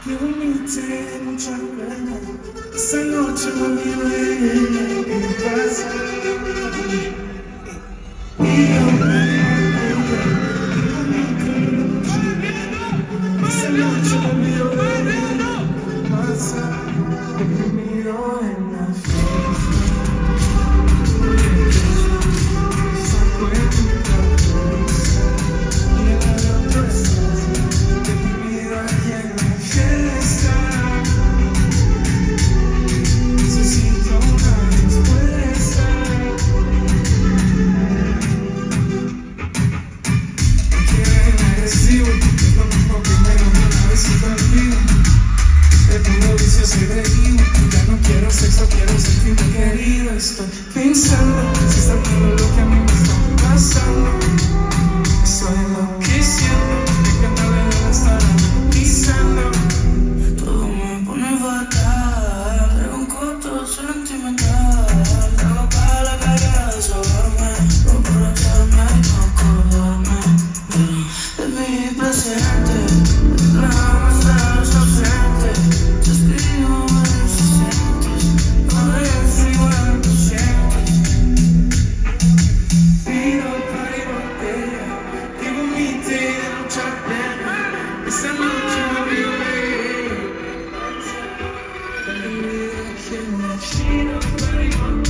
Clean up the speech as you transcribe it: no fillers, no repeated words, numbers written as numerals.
que vomité mucha pena. Esa noche no olvidé qué pasa. Y yo esa noche no olvidé qué pasa. Me miro en la fiesta. Saco el cabeza y el otro estás. Te miro aquí en la fiesta. Necesito una respuesta. No quiero agresivo, es lo mismo que me enamoré una vez y conmigo. De puro vicio soy reído. Ya no quiero sexo, quiero sentirme querido. Estoy pensando si está todo lo que a mí me está pasando. Estoy enloqueciendo, de que no debo estar analizando. Todo me pone fatal, traigo un coto sentimental. Trago para la calle a desahogarme, no por echarme y no acordarme de mi presente. Déjame estar ausente, te escribo a ver si sientes, a ver si igual tú sientes. Pido para y botella, que vomité de mucha pena. Esa noche no olvidé. Pido para y botella.